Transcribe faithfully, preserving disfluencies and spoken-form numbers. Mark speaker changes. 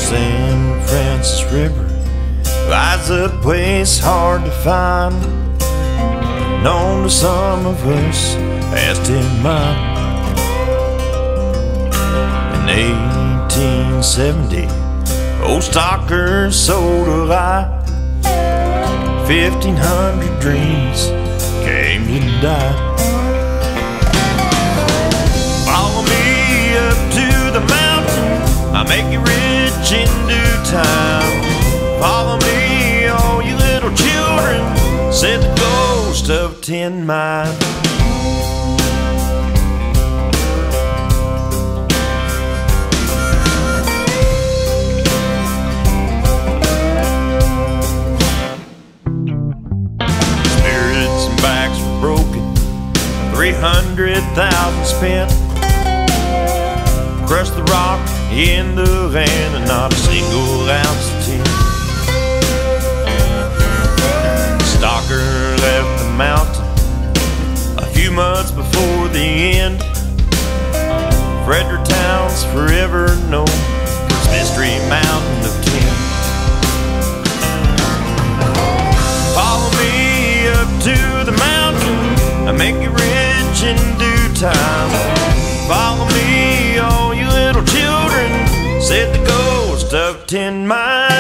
Speaker 1: Saint Francis River lies a place hard to find, known to some of us as Ten Mile. In eighteen seventy, old stockers sold a lie. Fifteen hundred dreams came to die. Follow me up to the mountain, I'll make you rich in due time. Follow me, all you little children, said the ghost of Ten Mile. Spirits and backs were broken, three hundred thousand spent. Crushed the rock in the van and not a single ounce of tin. Stalker left the mountain a few months before the end. Fredericktown's forever known for its mystery mountain of tin. Follow me up to the mountain, I make you rich in due time. Follow me, all you little children, said the ghost of Ten Mile.